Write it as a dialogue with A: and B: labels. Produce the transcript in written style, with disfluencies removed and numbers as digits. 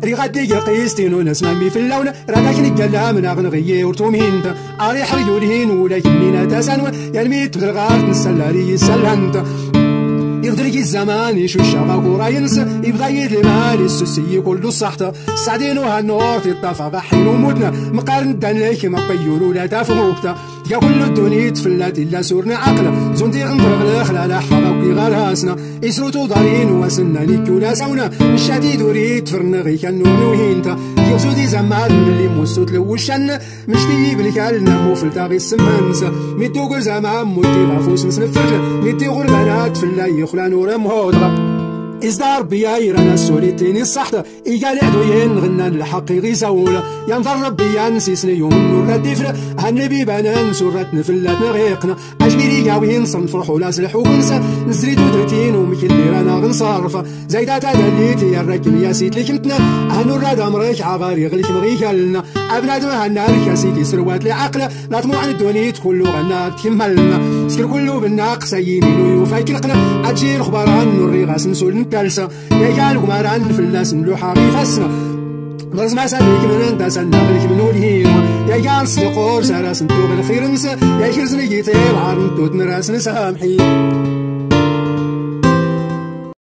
A: ريغادي قيستين ونسمع مي في اللون راك نكلم من اغنغي ورتومين اري حريولين ولا يمينا تسانو يلميت في الغار نسلاري سلانت يقدر يجي الزمان يشو الشغا كورا ينسى يبغى يدلي مالي السوسي كله صحته سعدين وهالنور تطافى حين وموتنا مقارن دان ليك ما بيون ولا تافموكتا يا كل الدنيا تفلات الا سورنا عقله زونتي غنفرغ الخلا لا حظا وكي غراسنا يسروتو ضارين وسنا ليك ولا سونا الشديد وريد فرنغي كانو نوهينتا يوزودي زمان اللي موسوت لوشان مشتي بالكالنا موفلتا غي السمانسا ميتوغل زمان موتي غافوس نسنفر ميتي غربانات فلا يخلان ورم هودغا إصدار بيا رانا سوليتيني الصحته إيقال عدوين غنان الحقيقي سولا ينظر ربي نسيسني يوم النور ديفنا هالنبي بانان سورتنا فلاتنا غيقنا أجميري قاوين صنفرحو لا سلحو ونسا نزريتو درتين ومكلي رانا غنصرفا زايدات هداليتي يا الركب يا سيت لك متنا هنور رادا مريك عغاري غليك مغيكالنا أبنادم هالنار كاسيكي سروات لي عقله لا طموع عن الدنيا كله غنا تكملنا سكر كله بالناقص يمين ويوفايك القنا أجي الخبران نوري غاس نسول نتالسا يا جالك ماران فلاس ملوحة غيفاسنا غرز ما سالك من انت سنا غلك من وليهم يا جال صدقور سراس نتوغ الخير نسا يا كرزني جيتي وعارن توت نراس نسامحي